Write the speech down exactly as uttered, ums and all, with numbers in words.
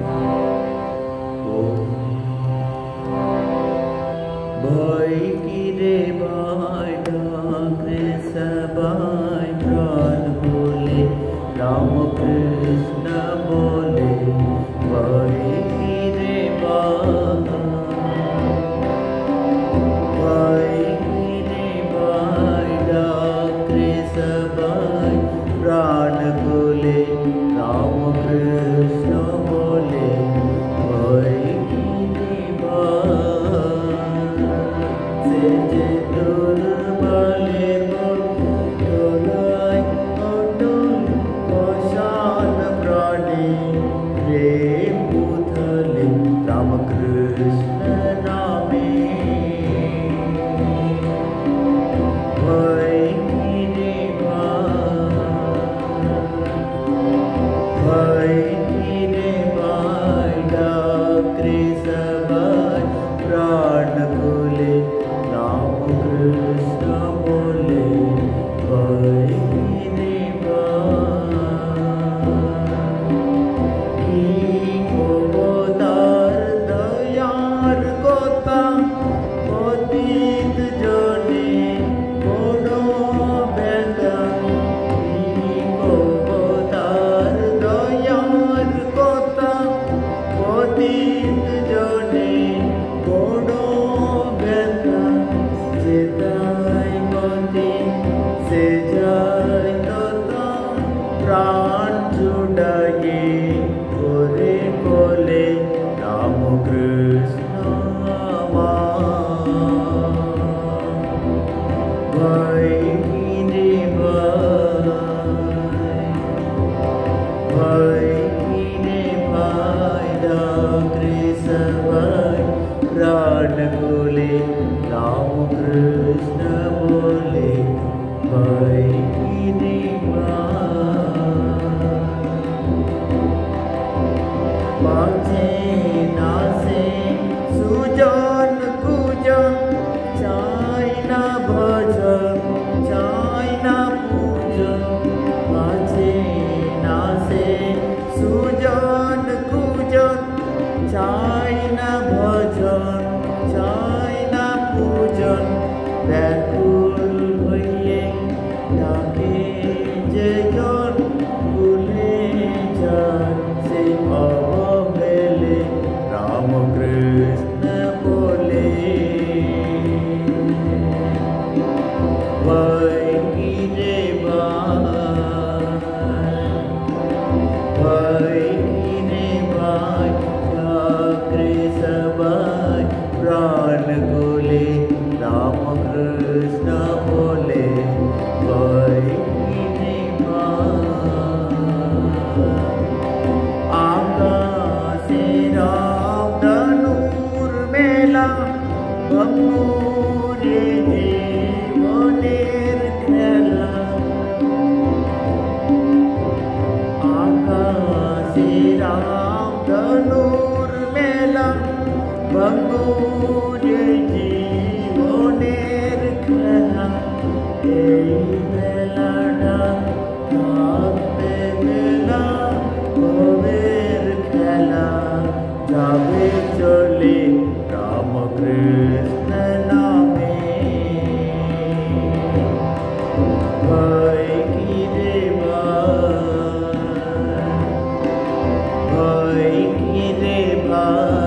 ভয় কি রে ভাই ডাকে সবাই প্রাণ বলে রাম কৃষ্ণ বলে ভয় কি রে ভয় কি রে ভাই ডাকে সবাই প্রাণ বলে রাম কৃষ্ণ বলে ভয় কি রে যে তোর বলে তোলাই অটল অসান প্রাণে প্রেম বুধলে রামকৃষ্ণ নামে ভয় কি রে ভয় কি রে ভাই ডাকে সবাই প্রাণ খুলে রামকৃষ্ণ বলে ভয় কি রে কি অবতার দয়ার কথা অতীত জনে বড় ব্যথা কি অবতার দয়ার কথা অতীত জনে বড় ব্যথা যে তাই গতি সে যায় তথা প্রাণ জুড়াইয়ে করে বলে রামকৃষ্ণ ভয় কি রে ভয় কি রে ভাই ডাকে সবাই প্রাণ বলে রামকৃষ্ণ বলে ভয় কি রে বাঁচে নাচে সুজন কুজন চাই না ভজন চাই না পূজন বাঁচে নাচে সুজন কুজন চাই না ভজন চাই না পূজন ব্যাকুল হইয়ে ডাকে যে জন ভুলে যান সে অবহেলে রামকৃষ্ণ বলে ভয় কি রে ভয় কি রে ভাই ডাকে সবাই প্রাণ বলে রামকৃষ্ণ বলে ভয় কি রে আকাশে রাম ধনুর মেলা বঙ্গুরে জীবনের খেলা আকাশে রাম ধনুর মেলা বঙ্গুরে জীবনের খেলা এই মেলাটা থাকবে মেলা ভবের খেলা যাবে চলে রামকৃষ্ণ নামে ভয় কি রে ভয় কি রে ভাই